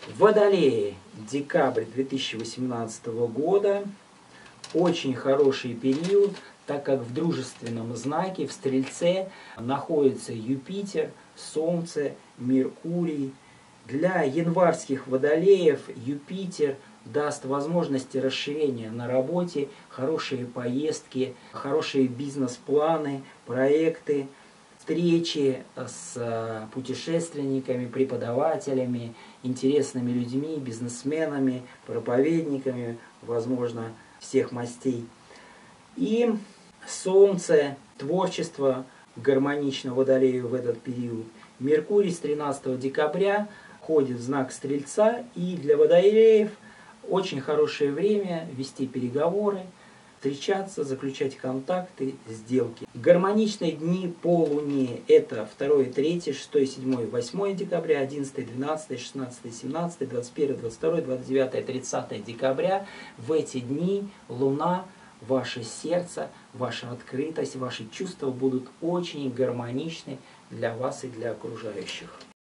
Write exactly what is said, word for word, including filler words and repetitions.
Водолеи, декабрь две тысячи восемнадцатого года. Очень хороший период, так как в дружественном знаке, в Стрельце, находится Юпитер, Солнце, Меркурий. Для январских водолеев Юпитер даст возможности расширения на работе, хорошие поездки, хорошие бизнес-планы, проекты, встречи с путешественниками, преподавателями, интересными людьми, бизнесменами, проповедниками, возможно, всех мастей. И Солнце, творчество гармонично Водолею в этот период. Меркурий с тринадцатого декабря входит в знак Стрельца, и для водолеев очень хорошее время вести переговоры, встречаться, заключать контакты, сделки. Гармоничные дни по Луне – это второе, третье, шестое, седьмое, восьмое декабря, одиннадцатое, двенадцатое, шестнадцатое, семнадцатое, двадцать первое, двадцать второе, двадцать девятое, тридцатое декабря. В эти дни Луна, ваше сердце, ваша открытость, ваши чувства будут очень гармоничны для вас и для окружающих.